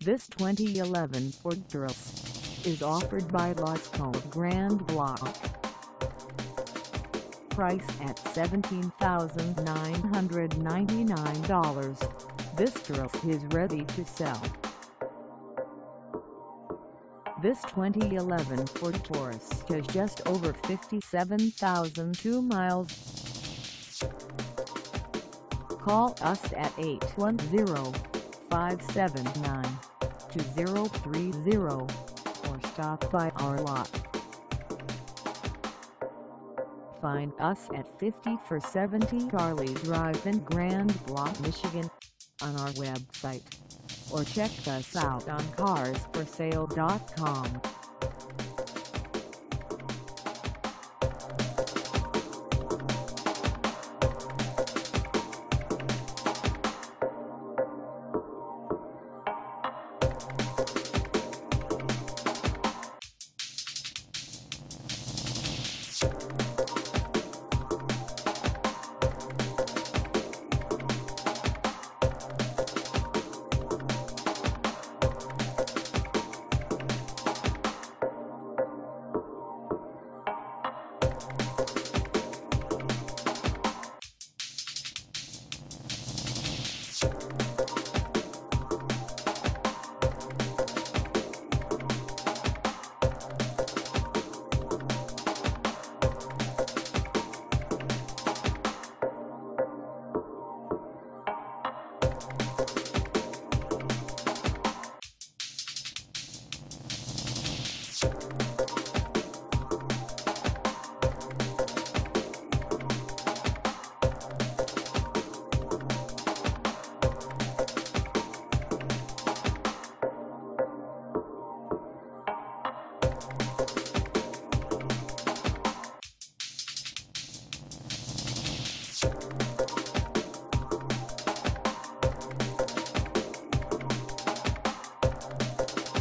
This 2011 Ford Taurus is offered by Lasco of Grand Blanc. Price at $17,999, this Taurus is ready to sell. This 2011 Ford Taurus has just over 57,002 miles. Call us at 810-579-2030 or stop by our lot. Find us at 5470 Ali Drive in Grand Blanc, Michigan, on our website, or check us out on carsforsale.com.